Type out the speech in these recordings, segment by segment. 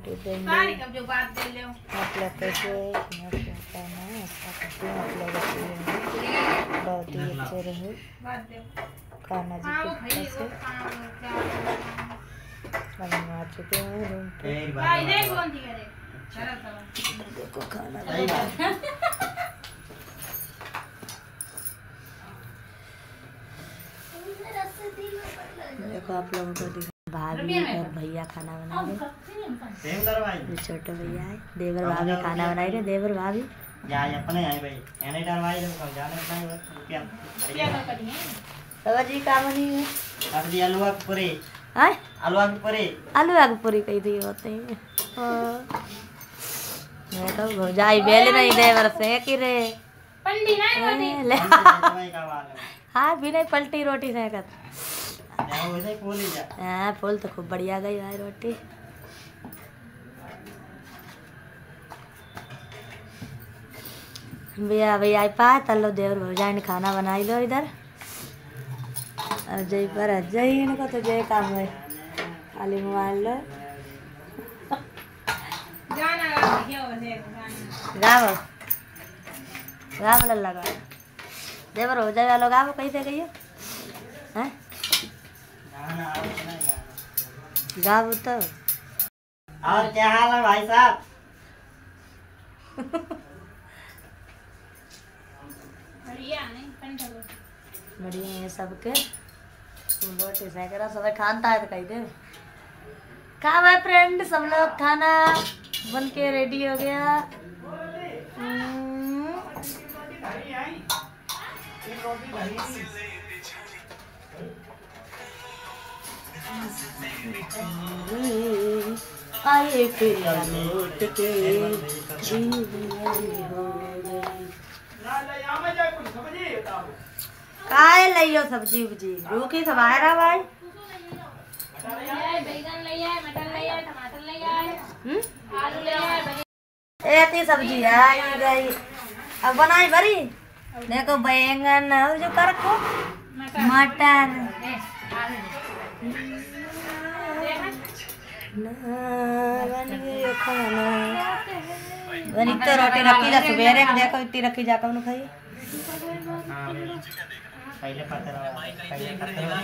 रोटी देंगे। आप लोग कैसे बहुत ही अच्छे रहे खाना जी के से हम आ चुके हैं रूम पे। देखो खाना देखो आप लोगों को भाभी और भैया खाना बना रहे। छोटे भैया है, देवर भाभी खाना बनाई रहे। देवर भाभी सब्जी का बनी है सब्जी आलू की पूरी। आलू की पूरी कही थी होते हैं। मैं तो भौजाई बेले नहीं देवर से कि रे हाँ भी नहीं पलटी रोटी सेकत। हाँ फूल तो खूब बढ़िया गई भाई रोटी। भैया भैया आई पाए तलो देवर भौजाई ने खाना बनाई लो इधर। और जय पर जय इनको तो जय काम है खाली मोबाइल लो गावो गावो लगा देवर हो जाए वालों गावो कैसे गई हैं गावो तो। और क्या हाल है भाई साहब? बढ़िया है सबके रोटी सेकरा सब खानता है तो कही दे खा भाई फ्रेंड। सब लोग खाना बन के रेडी हो गया। आए फिर लौट के काय लियो सब्जी उब्जी रूखी सब आए रहा भाई। बैगन ले आए, मटर ले आए, टमाटर ले आए, आलू ले आए। ऐसी सब्जी आई गई अब बनाई भरी। देखो बैंगन जो कर को मटर बन गई खाना बनी तो रोटी रखी जा सवेरे में देखो इतनी रखी जा कौन खाई। पहले पत्थर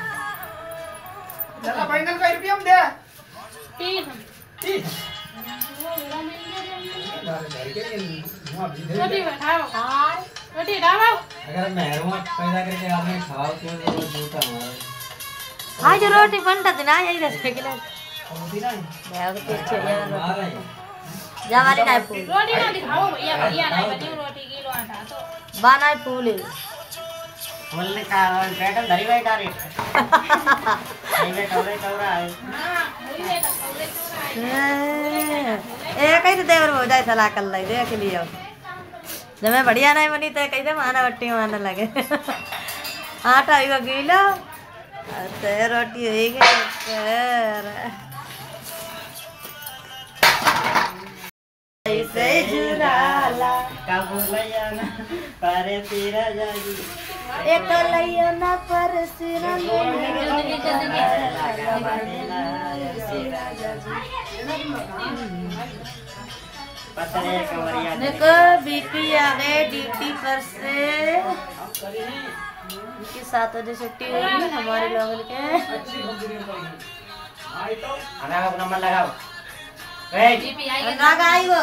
चला बैंगन का रुपया हम दे 30 रोटी बैठाओ रोटी डालो। अगर मेहरबान पैदा करके आपने खाओ तो झूठा हमारा। हाँ जो रोटी बनता तो ना यही रस्ते के लिए रोटी ना जा वाली ना फूल रोटी ना दिखाओ भैया भैया नहीं बनी रोटी किलो आटा तो बाना फूल बोलने का बैठल धरी बैठा रे ये टौरे टौरा है। हां वही है टौरे टौरा है। ए कैसे देवर हो जाए सलाह कर ले देख लियो जब मैं बढ़िया नहीं बनी तो कैसे माना बट्टी मारने लगे। आटा ही गीला ते रोटी हो गई ऐसे जुराला काबुलैया ना पारे तेरा जागी एक लैया ना पर सिरा पत्थरे कवरिया देखो बीपी आ गए ड्यूटी पर से उनकी 7 बजे छुट्टी हुई हमारे लोगों के। आना का नंबर लगाओ जीपी आई नागा आई वो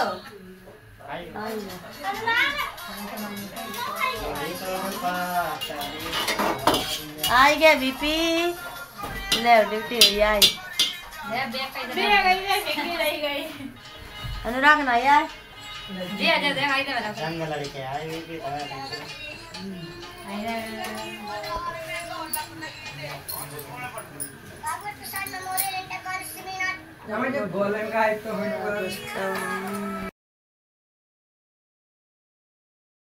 आई गया बीपी ले ड्यूटी हुई आई ले गई रही गई अनुराग ना यार जी आजा दे आई दे वाला रंग लड़के आए हुए भी हमें जो बोलेंगे तो